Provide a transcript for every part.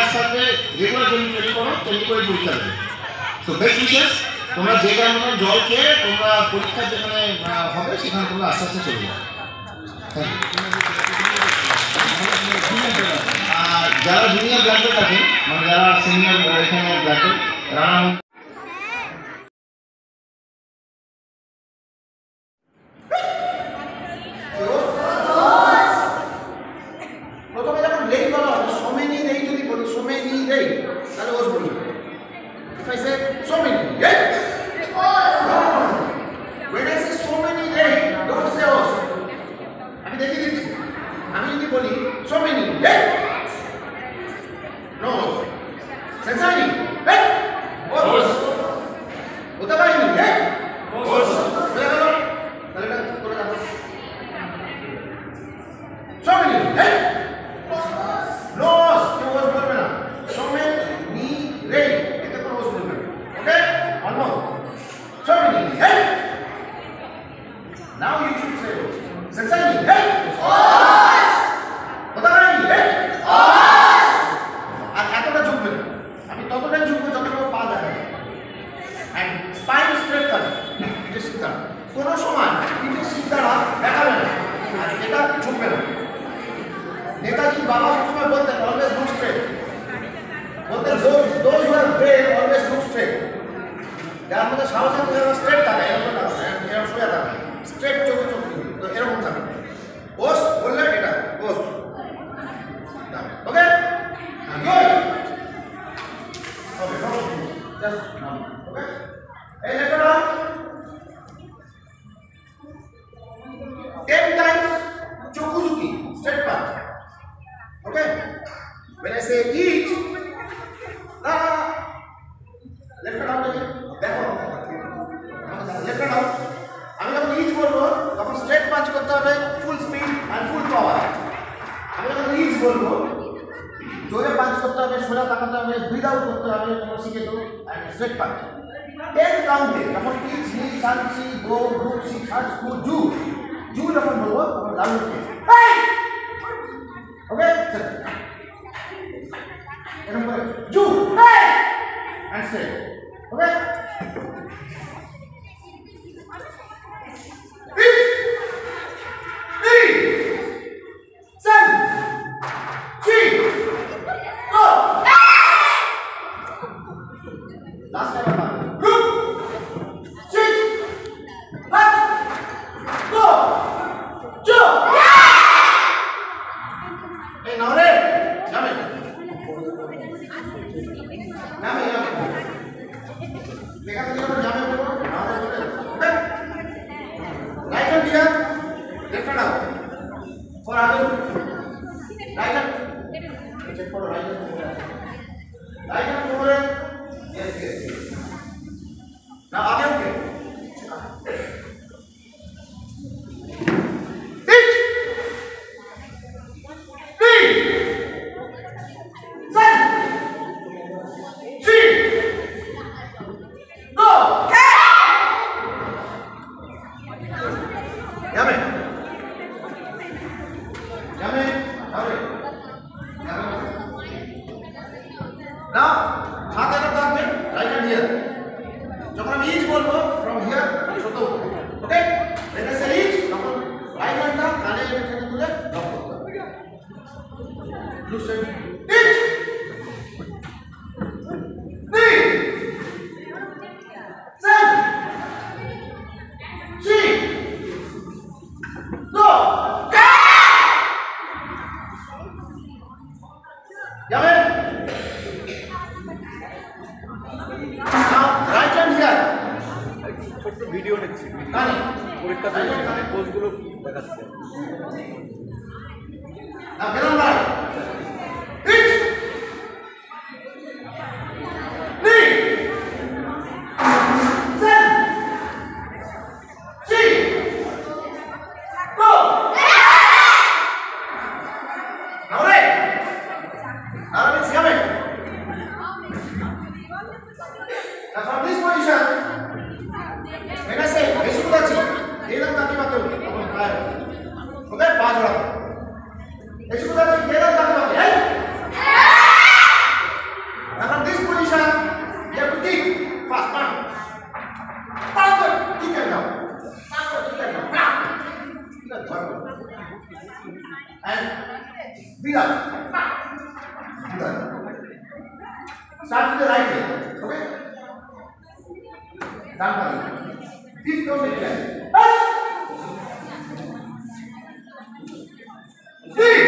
সাথে রেগুলার যদি ট্রেনিং করো ট্রেনিং করে পরীক্ষা দেবে। সো বেস্ট উইশেস, তোমরা যে কারণে জল খেয়ে তোমরা পরীক্ষা যেখানে হবে সেখানে তোমরা আস্তে আস্তে চলে যাও। যারা জুনিয়র ব্ল্যাক বেল্ট আছেন, মানে যারা সিনিয়র এখানে ব্ল্যাক বেল্ট রানা প্রথমে যখন লেই বলা হবে so many লেই যদি বলি so many লেই তাহলে ওস বলি। If I say so many লেই, when I say so many লেই don't say os। আমি দেখিয়ে দিচ্ছি, আমি যদি বলি so many লেই no Sensei লেই os হতে পারেনি লেই os তাহলে এটা করে দাও so many লেই no os কেউ os বলবে না so many লেই এটা কোনো os বলবে না। ওকে one more so many লেই now you should say os Sensei লেই os হতে পারেনি লেই os আর এতটা ঝুঁকবে না, আমি ততটাই ঝুঁকবো যতটা পা দেখা যায়। and spine straight করবে, পিঠে সিধা কোনো সময় পিঠে সিধাটা দেখাবে না আর এটা ঝুঁকবে না। নেতাজি বাবা সবসময় বলতেন অলওয়েজ লুক স্ট্রেট, বলতেন those who are brave always look straight। যার মধ্যে সাহস আছে তারা স্ট্রেট থাকে, এরকম না এরকম সোজা থাকে, স্ট্রেট চোখে চোখ তো এরকম থাকে। ওস বললে এটা ওস, okay good okay just now okay. এই letter 10 times chokuzuki straight path. Okay, when I say eat left down again দেখো left down আমি যখন eat বলবো তখন straight পাঁচ করতে হবে ফুল স্পিড আর ফুল পাওয়ার। আমি যখন eat বলবো জোরে পাঁচ করতে হবে, সোজা তাকাতে হবে, ব্রিথ আউট করতে হবে, তোমরা শিখে দেবো আর স্ট্রেট পাঁচ 10 কাউন্টে যখন ইট নি সানসি গো গ্রুপ সি খাস কু জু জু যখন বলবো তখন লাউড করে ওকে এরকম করে জু and say okay last time group 6 8 go jo hey now re name देखा तो ये जामे बोलो नाम बोले okay right hand here left hand out for आगे राइट हैंड चेक करो right hand over yes yes now आगे ओके ভিডিও দেখছি পরীক্ষা দিয়ে কোর্সগুলো দেখাচ্ছে না কেন ভাই হিট নি সেন সি গো নাও রে আর আমি শিখাবে now from this position when I say Esukurachi Debagram Taki Matu okay paa jora Esukurachi Debagram Start with the right leg. Okay? Down by you. Feet don't make left. Three.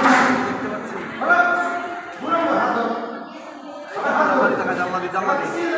𝙁𝙊𝙆𝙀